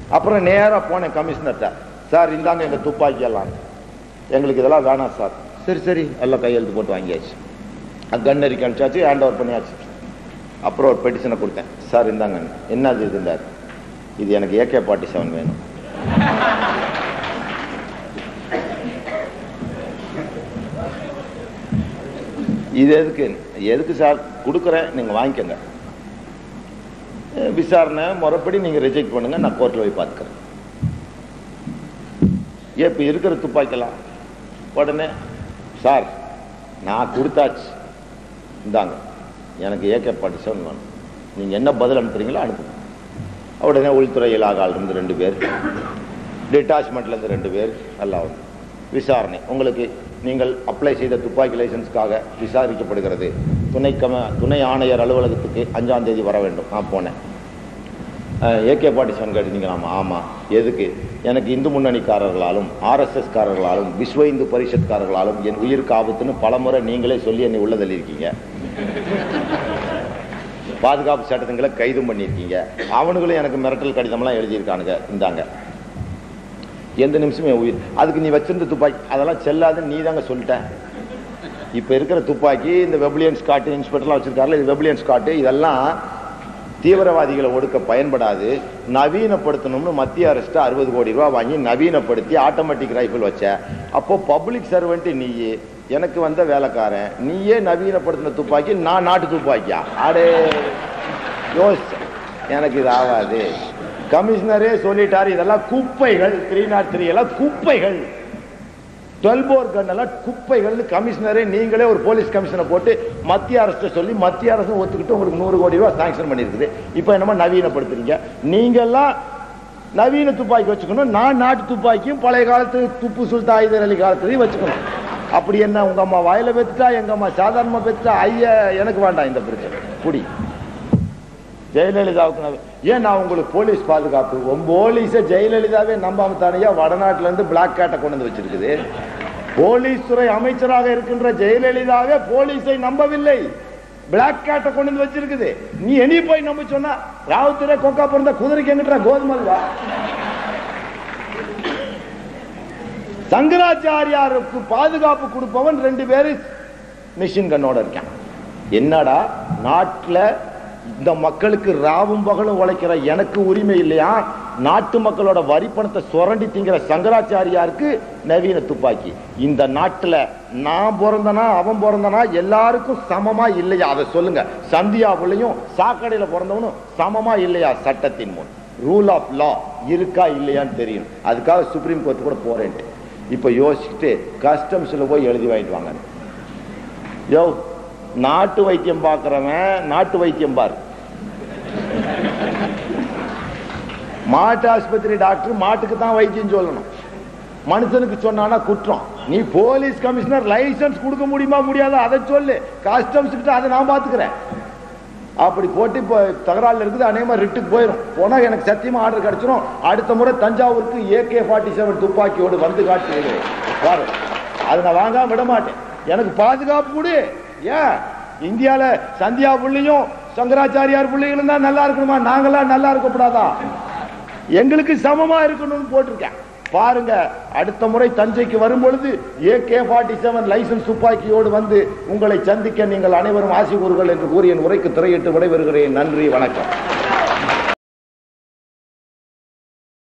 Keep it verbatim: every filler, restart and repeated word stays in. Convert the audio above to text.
அப்புறம் நேராக போனேன் கமிஷனர்கிட்ட, சார் இந்தாங்க எங்கள் துப்பாக்கி எல்லாம், எங்களுக்கு இதெல்லாம் வேணாம் சார். சரி சரி எல்லாம் கையெழுத்து போட்டு வாங்கியாச்சு, கன்னரிக்கு அனுப்பிச்சாச்சு, ஹேண்ட் ஓவர் பண்ணியாச்சு. அப்புறம் ஒரு பெட்டிஷனை கொடுத்தேன், சார் இந்தாங்க. என்னது இருந்தார், இது எனக்கு ஏகே ஃபார்ட்டி செவன் வேணும். இது எதுக்கு எதுக்கு சார் கொடுக்குறேன், நீங்கள் வாங்கிக்கோங்க, விசாரணை முறைப்படி நீங்கள் ரிஜெக்ட் பண்ணுங்க, நான் கோர்ட்டில் போய் பார்த்துக்கிறேன். இப்போ இருக்கிற துப்பாக்கிலாம் உடனே சார் நான் கொடுத்தாச்சு, இந்தாங்க எனக்கு ஏகே ஃபார்ட்டி செவன் வேணும், நீங்கள் என்ன பதில் அனுப்புறீங்களோ அனுப்புங்க. உடனே உள்துறை இலாகாலிருந்து ரெண்டு பேர், டிட்டாச்மெண்ட்லேருந்து ரெண்டு பேர், எல்லாம் விசாரணை. உங்களுக்கு நீங்கள் அப்ளை செய்த துப்பாக்கி லைசன்ஸ்க்காக விசாரிக்கப்படுகிறது, துணை கம துணை ஆணையர் அலுவலகத்துக்கு அஞ்சாம் தேதி வர வேண்டும். நான் போனேன். ஏகே ஃபார்ட்டி செவன் கேட்டீங்களாமா? ஆமாம். எதுக்கு? எனக்கு இந்து முன்னணிக்காரர்களாலும் ஆர்எஸ்எஸ் காரர்களாலும் விஸ்வ இந்து பரிஷத்காரர்களாலும் என் உயிருக்கு ஆபத்துன்னு பலமுறை நீங்களே சொல்லி என்னை உள்ள தள்ளியிருக்கீங்க, பாதுகாப்பு சட்டத்துங்களை கைதும் பண்ணியிருக்கீங்க, அவனுங்களும் எனக்கு மிரட்டல் கடிதம்லாம் எழுதியிருக்கானுங்க, இந்தாங்க எந்த நிமிஷமே உயிர். அதுக்கு நீ வச்சிருந்த துப்பாக்கி அதெல்லாம் செல்லாதுன்னு நீ தாங்க சொல்லிட்டேன். இப்போ இருக்கிற துப்பாக்கி இந்த வெப்ளியன் ஸ்காட்டு இன்ஸ்பெக்டர்லாம் வச்சிருக்காருல, இது வெப்ளியன் ஸ்காட்டு, இதெல்லாம் தீவிரவாதிகளை ஒடுக்க பயன்படாது, நவீனப்படுத்தணும்னு மத்திய அரசு அறுபது கோடி ரூபா வாங்கி நவீனப்படுத்தி ஆட்டோமேட்டிக் ரைஃபிள் வச்ச. அப்போ பப்ளிக் சர்வெண்ட் நீயே, எனக்கு வந்த வேலைக்காரன், நீயே நவீனப்படுத்தின துப்பாக்கி நான் நாட்டு துப்பாக்கியா? அடே யோசிச்ச, எனக்கு இது ஆகாது. கமிஷனரே சொல்லிட்டாரு இதெல்லாம் குப்பைகள், த்ரீ நாட் த்ரீ எல்லாம் குப்பைகள், டுவெல் போர் கன் எல்லாம் குப்பைகள். கமிஷனரே நீங்களே ஒரு போலீஸ் கமிஷனை போட்டு மத்திய அரசு சொல்லி மத்திய அரசு ஒத்துக்கிட்டு உங்களுக்கு நூறு கோடி ரூபாய் சாங்ஷன் பண்ணிருக்குது. இப்போ என்னமா நவீனப்படுத்துறீங்க? நீங்கெல்லாம் நவீன துப்பாக்கி வச்சுக்கணும், நான் நாட்டு துப்பாக்கியும் பழைய காலத்து துப்பு சுல்தான் ஹைதர் அலி காலத்துலையும் வச்சுக்கணும். அப்படி என்ன உங்க அம்மா வாயில பெற்றுட்டா, எங்க அம்மா சாதாரணமா பெற்றுட்டா, ஐயா எனக்கு வேண்டாம் இந்த பிரச்சனை. புடி ஜெயலலிதாவுக்கு ஏன் நான் உங்களுக்கு போலீஸ் பாதுகாப்பு? உன் போலீஸை ஜெயலலிதாவே நம்பாம தானையா வடநாட்டுல இருந்து பிளாக் கேட்டை கொண்டு வந்து வச்சிருக்குது. போலீஸ் துறை அமைச்சராக இருக்கின்ற ஜெயலலிதாவே போலீஸை நம்பவில்லை, பிளாக் கேட்டை கொண்டு வந்து வச்சிருக்குது. நீ இனி போய் நம்ப சொன்னா ராவுத்திர கொக்கா பிறந்த குதிரைக்கு எங்கிட்ட கோதுமல்வா? சங்கராச்சாரியாருக்கு பாதுகாப்பு கொடுப்பவன் ரெண்டு பேரு மிஷின் கண்ணோட இருக்கான். என்னடா நாட்டுல இந்த மக்களுக்கு ராவும் பகலும் உழைக்கிற எனக்கு உரிமை இல்லையா? நாட்டு மக்களோட வரி பணத்தை சுரண்டி திங்கிற சங்கராச்சாரியாருக்கு நவீன துப்பாக்கி. இந்த நாட்டுல நான் பிறந்தனா அவன் பிறந்தனா எல்லாருக்கும் சமமா இல்லையா? அதை சொல்லுங்க. சந்தியாவுலையும் சாக்கடையில பிறந்தவனும் சமமா இல்லையா? சட்டத்தின் முன் ரூல் ஆஃப் லா இருக்கா இல்லையான்னு தெரியும். அதுக்காக சுப்ரீம் கோர்ட் கூட போறேன்ட்டு இப்ப யோசிச்சுட்டு கஸ்டம்ஸ்ல போய் எழுதி வாங்கிட்டு வாங்க. யோ நாட்டு வைத்தியம் பார்க்கிறவன் நாட்டு வைத்தியம் பாரு. மாட்டு ஆஸ்பத்திரி டாக்டர் மாட்டுக்கு தான் வைத்தியம் சொல்லணும், மனுஷனுக்கு சொன்னா குற்றம். நீ போலீஸ் கமிஷனர் லைசன்ஸ் கொடுக்க முடியுமா முடியாதா அதை சொல்லு, கஸ்டம்ஸ் கிட்ட அதை நான் பாத்துக்கிறேன். அப்படி போட்டு இப்போ தகராறுல இருக்குது. அதே மாதிரி ரிட்டுக்கு போயிடும். போனா எனக்கு சத்தியமா ஆர்டர் கிடைச்சிடும். அடுத்த முறை தஞ்சாவூருக்கு ஏகே ஃபார்ட்டி செவன் துப்பாக்கியோடு வந்து காட்டு பாரு. அதை நான் வாங்காம விட மாட்டேன். எனக்கு பாதுகாப்பு கொடு. ஏன் இந்தியால சந்தியா புள்ளியும் சங்கராச்சாரியார் பிள்ளைகளும் தான் நல்லா இருக்கணுமா? நாங்களாம் நல்லா இருக்கக்கூடாதா? எங்களுக்கு சமமா இருக்கணும்னு போட்டிருக்கேன். பாருங்க, அடுத்த முறை தஞ்சைக்கு வரும் பொழுது ஏகே ஃபார்ட்டி செவன் லைசன்ஸ் துப்பாக்கியோடு வந்து உங்களை சந்திக்க நீங்கள் அனைவரும் ஆசி கூறுகள் என்று கூறி என் உரைக்கு திரையிட்டு விடைபெறுகிறேன். நன்றி, வணக்கம்.